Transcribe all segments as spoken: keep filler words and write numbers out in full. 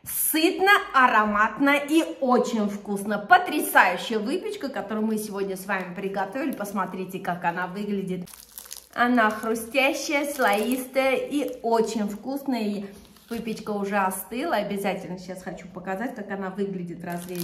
Сытно, ароматно и очень вкусно. Потрясающая выпечка, которую мы сегодня с вами приготовили. Посмотрите, как она выглядит. Она хрустящая, слоистая и очень вкусная. Выпечка уже остыла. Обязательно сейчас хочу показать, как она выглядит в разрезе.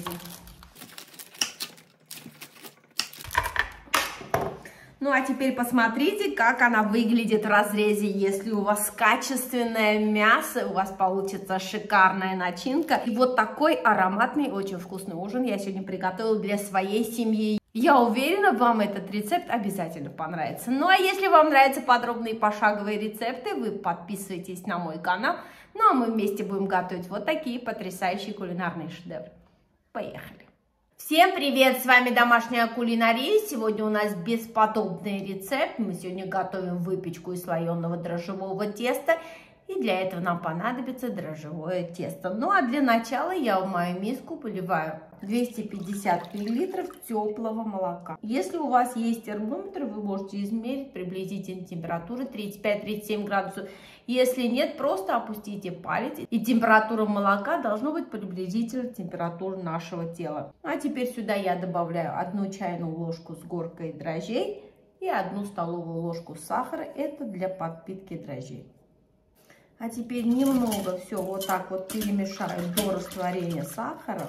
Ну а теперь посмотрите, как она выглядит в разрезе. Если у вас качественное мясо, у вас получится шикарная начинка. И вот такой ароматный, очень вкусный ужин я сегодня приготовила для своей семьи. Я уверена, вам этот рецепт обязательно понравится. Ну а если вам нравятся подробные пошаговые рецепты, вы подписывайтесь на мой канал. Ну а мы вместе будем готовить вот такие потрясающие кулинарные шедевры. Поехали! Всем привет! С вами Домашняя кулинария. Сегодня у нас бесподобный рецепт. Мы сегодня готовим выпечку из слоеного дрожжевого теста. И для этого нам понадобится дрожжевое тесто. Ну а для начала я в мою миску поливаю двести пятьдесят миллилитров теплого молока. Если у вас есть термометр, вы можете измерить приблизительно температуру тридцать пять — тридцать семь градусов. Если нет, просто опустите палец, и температура молока должна быть приблизительно температура нашего тела. А теперь сюда я добавляю одну чайную ложку с горкой дрожжей и одну столовую ложку сахара. Это для подпитки дрожжей. А теперь немного все вот так вот перемешаю до растворения сахара.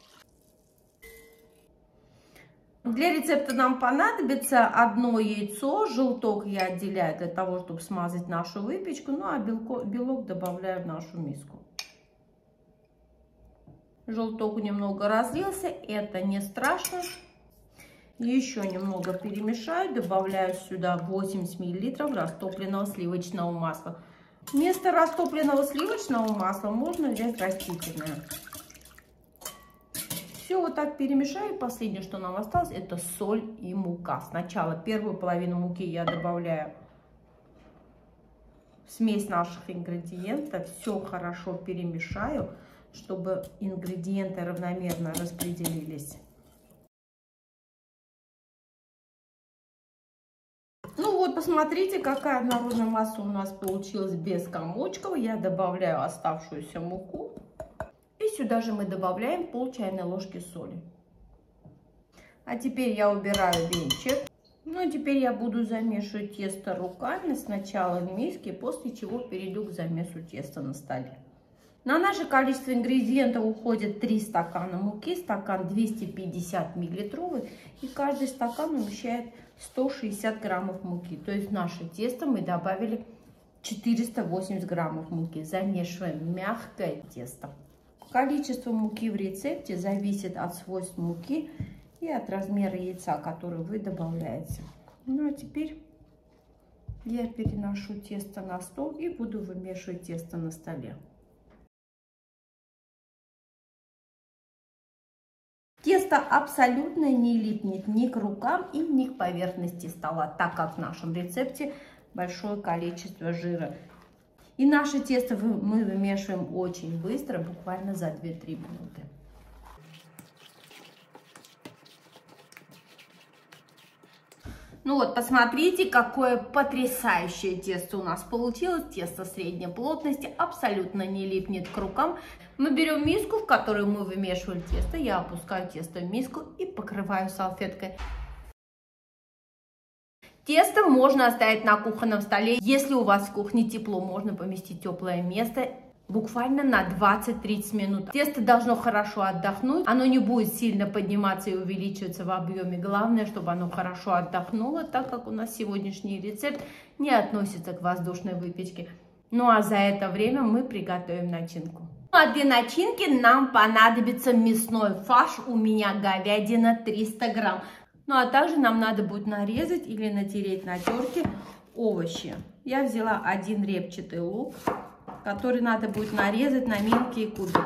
Для рецепта нам понадобится одно яйцо. Желток я отделяю для того, чтобы смазать нашу выпечку. Ну а белко, белок добавляю в нашу миску. Желток немного разлился. Это не страшно. Еще немного перемешаю. Добавляю сюда восемьдесят миллилитров растопленного сливочного масла. Вместо растопленного сливочного масла можно взять растительное. Все вот так перемешаю. Последнее, что нам осталось, это соль и мука. Сначала первую половину муки я добавляю в смесь наших ингредиентов. Все хорошо перемешаю, чтобы ингредиенты равномерно распределились. Ну вот, посмотрите, какая однородная масса у нас получилась без комочков. Я добавляю оставшуюся муку. И сюда же мы добавляем пол чайной ложки соли. А теперь я убираю венчик. Ну а теперь я буду замешивать тесто руками. Сначала в миске, после чего перейду к замесу теста на столе. На наше количество ингредиентов уходит три стакана муки, стакан двести пятьдесят миллилитровый. И каждый стакан умещает сто шестьдесят граммов муки. То есть в наше тесто мы добавили четыреста восемьдесят граммов муки. Замешиваем мягкое тесто. Количество муки в рецепте зависит от свойств муки и от размера яйца, который вы добавляете. Ну а теперь я переношу тесто на стол и буду вымешивать тесто на столе. Тесто абсолютно не липнет ни к рукам и ни к поверхности стола, так как в нашем рецепте большое количество жира. И наше тесто мы вымешиваем очень быстро, буквально за две-три минуты. Ну вот, посмотрите, какое потрясающее тесто у нас получилось. Тесто средней плотности, абсолютно не липнет к рукам. Мы берем миску, в которую мы вымешиваем тесто. Я опускаю тесто в миску и покрываю салфеткой. Тесто можно оставить на кухонном столе. Если у вас в кухне тепло, можно поместить теплое место буквально на двадцать-тридцать минут. Тесто должно хорошо отдохнуть. Оно не будет сильно подниматься и увеличиваться в объеме. Главное, чтобы оно хорошо отдохнуло, так как у нас сегодняшний рецепт не относится к воздушной выпечке. Ну а за это время мы приготовим начинку. А для начинки нам понадобится мясной фарш. У меня говядина триста грамм. Ну а также нам надо будет нарезать или натереть на терке овощи. Я взяла один репчатый лук, который надо будет нарезать на мелкие кубики.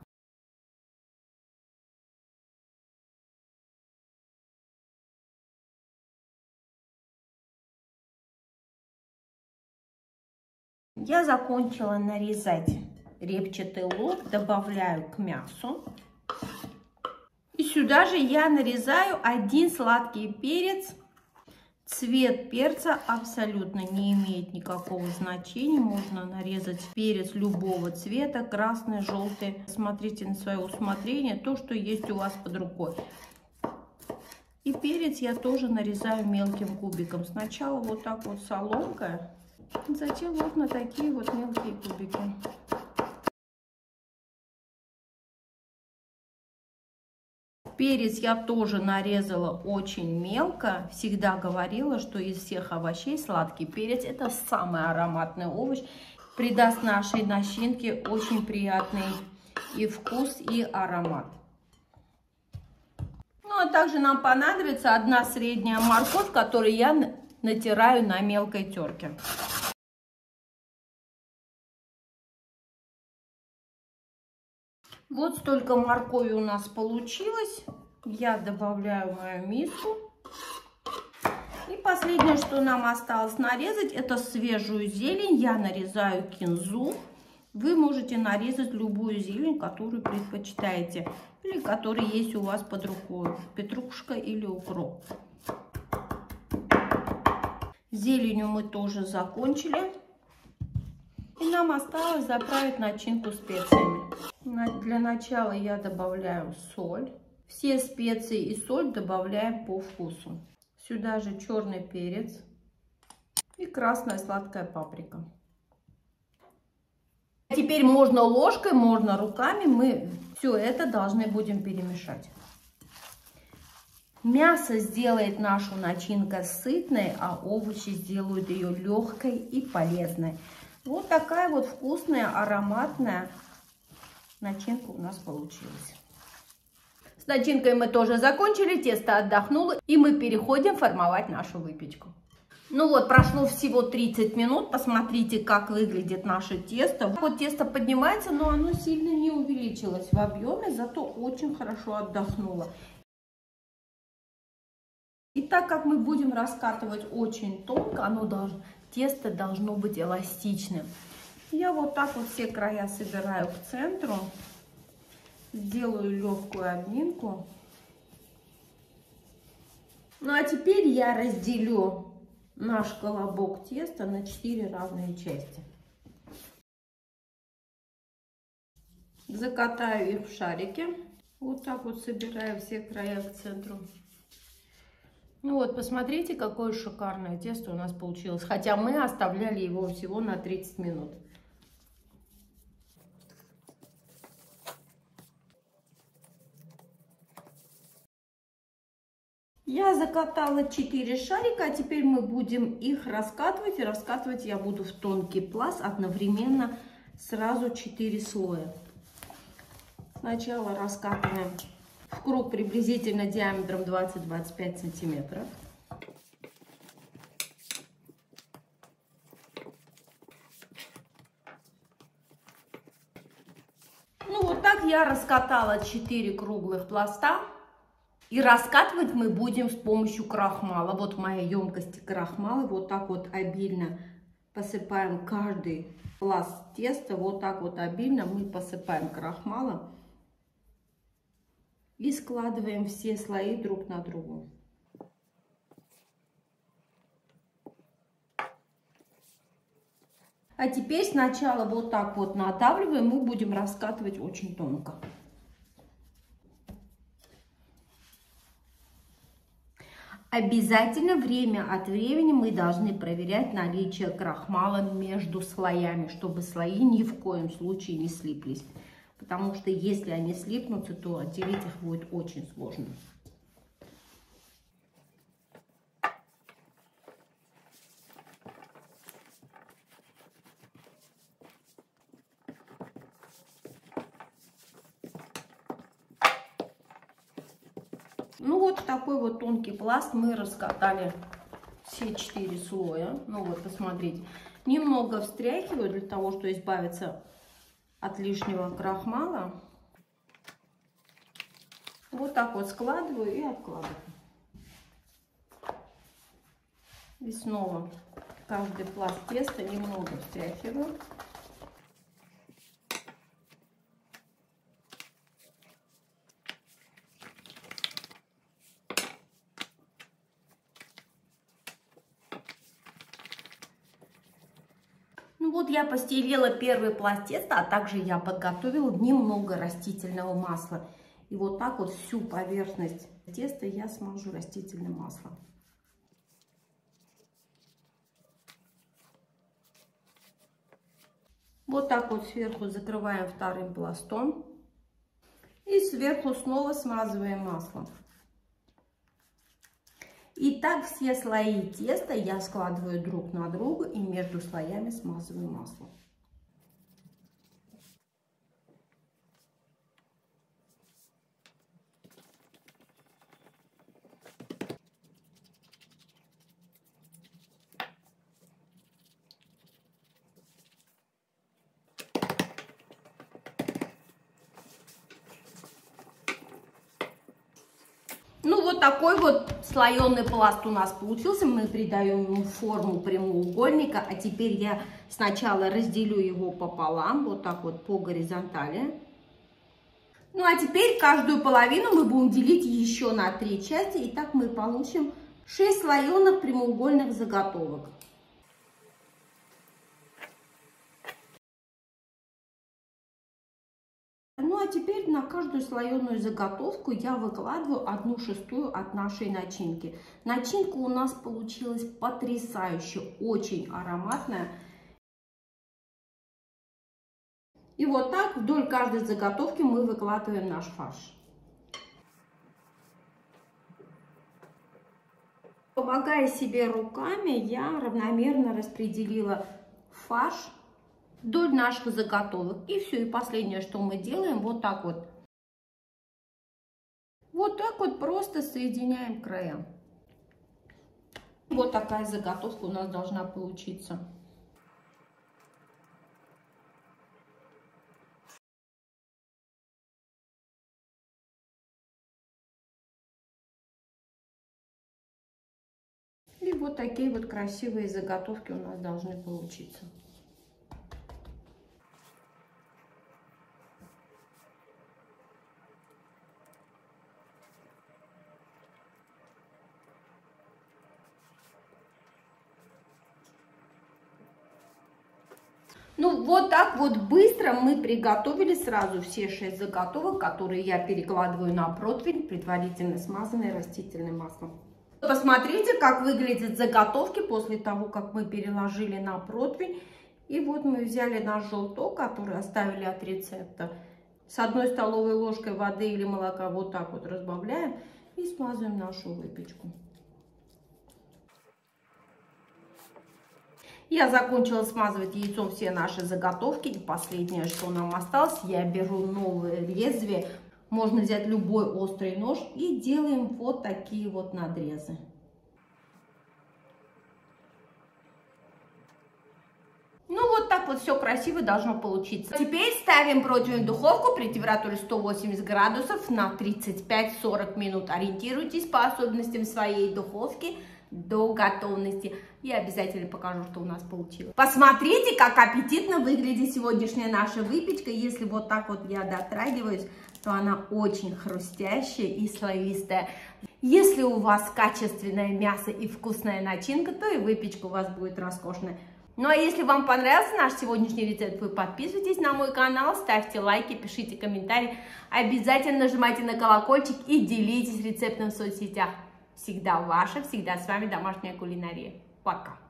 Я закончила нарезать репчатый лук, добавляю к мясу. И сюда же я нарезаю один сладкий перец Цвет перца абсолютно не имеет никакого значения. Можно нарезать перец любого цвета, красный, желтый. Смотрите на свое усмотрение, то, что есть у вас под рукой. И перец я тоже нарезаю мелким кубиком. Сначала вот так вот соломкой, затем вот на такие вот мелкие кубики. Перец я тоже нарезала очень мелко. Всегда говорила, что из всех овощей сладкий перец — это самый ароматный овощ. Придаст нашей начинке очень приятный и вкус, и аромат. Ну, а также нам понадобится одна средняя морковь, которую я натираю на мелкой терке. Вот столько моркови у нас получилось. Я добавляю в мою миску. И последнее, что нам осталось нарезать, это свежую зелень. Я нарезаю кинзу. Вы можете нарезать любую зелень, которую предпочитаете, или которая есть у вас под рукой. Петрушка или укроп. Зеленью мы тоже закончили. И нам осталось заправить начинку специями. Для начала я добавляю соль. Все специи и соль добавляем по вкусу. Сюда же черный перец и красная сладкая паприка. Теперь можно ложкой, можно руками. Мы все это должны будем перемешать. Мясо сделает нашу начинку сытной, а овощи сделают ее легкой и полезной. Вот такая вот вкусная, ароматная начинка у нас получилась. С начинкой мы тоже закончили, тесто отдохнуло, и мы переходим формовать нашу выпечку. Ну вот, прошло всего тридцать минут, посмотрите, как выглядит наше тесто. Вот тесто поднимается, но оно сильно не увеличилось в объеме, зато очень хорошо отдохнуло. И так как мы будем раскатывать очень тонко, оно должно, тесто должно быть эластичным. Я вот так вот все края собираю к центру, сделаю легкую обминку. Ну а теперь я разделю наш колобок теста на четыре разные части. Закатаю их в шарики. Вот так вот собираю все края к центру. Ну вот, посмотрите, какое шикарное тесто у нас получилось. Хотя мы оставляли его всего на тридцать минут. Я закатала четыре шарика, а теперь мы будем их раскатывать. И раскатывать я буду в тонкий пласт одновременно сразу четыре слоя. Сначала раскатываем в круг приблизительно диаметром двадцать-двадцать пять сантиметров. Ну вот так я раскатала четыре круглых пласта. И раскатывать мы будем с помощью крахмала. Вот в моей емкости крахмала. Вот так вот обильно посыпаем каждый пласт теста. Вот так вот обильно мы посыпаем крахмалом. И складываем все слои друг на друга. А теперь сначала вот так вот надавливаем. Мы будем раскатывать очень тонко. Обязательно время от времени мы должны проверять наличие крахмала между слоями, чтобы слои ни в коем случае не слиплись. Потому что если они слипнутся, то отделить их будет очень сложно. Ну вот такой вот тонкий пласт мы раскатали все четыре слоя. Ну вот, посмотрите. Немного встряхиваю для того, чтобы избавиться от лишнего крахмала. Вот так вот складываю и откладываю. И снова каждый пласт теста немного встряхиваю. Вот я постелила первый пласт теста, а также я подготовила немного растительного масла. И вот так вот всю поверхность теста я смажу растительным маслом. Вот так вот сверху закрываем вторым пластом. И сверху снова смазываем маслом. И так все слои теста я складываю друг на друга и между слоями смазываю маслом. Ну, вот такой вот слоеный пласт у нас получился. Мы придаем ему форму прямоугольника. А теперь я сначала разделю его пополам, вот так вот по горизонтали. Ну, а теперь каждую половину мы будем делить еще на три части. И так мы получим шесть слоеных прямоугольных заготовок. Ну, а теперь на каждую слоеную заготовку я выкладываю одну шестую от нашей начинки. Начинка у нас получилась потрясающе, очень ароматная. И вот так вдоль каждой заготовки мы выкладываем наш фарш. Помогая себе руками, я равномерно распределила фарш вдоль наших заготовок. И все, и последнее, что мы делаем, вот так вот. Вот так вот просто соединяем края. Вот такая заготовка у нас должна получиться. И вот такие вот красивые заготовки у нас должны получиться. Ну, вот так вот быстро мы приготовили сразу все шесть заготовок, которые я перекладываю на противень, предварительно смазанный растительным маслом. Посмотрите, как выглядят заготовки после того, как мы переложили на противень. И вот мы взяли наш желток, который оставили от рецепта. С одной столовой ложкой воды или молока вот так вот разбавляем и смазываем нашу выпечку. Я закончила смазывать яйцом все наши заготовки. И последнее, что нам осталось, я беру новое лезвие. Можно взять любой острый нож и делаем вот такие вот надрезы. Ну, вот так вот все красиво должно получиться. Теперь ставим противень в духовку при температуре сто восемьдесят градусов на тридцать пять сорок минут. Ориентируйтесь по особенностям своей духовки до готовности. И обязательно покажу, что у нас получилось. Посмотрите, как аппетитно выглядит сегодняшняя наша выпечка. Если вот так вот я дотрагиваюсь, то она очень хрустящая и слоистая. Если у вас качественное мясо и вкусная начинка, то и выпечка у вас будет роскошная. Ну а если вам понравился наш сегодняшний рецепт, вы подписывайтесь на мой канал, ставьте лайки, пишите комментарии. Обязательно нажимайте на колокольчик и делитесь рецептом в соцсетях. Всегда ваша, всегда с вами домашняя кулинария. Пока!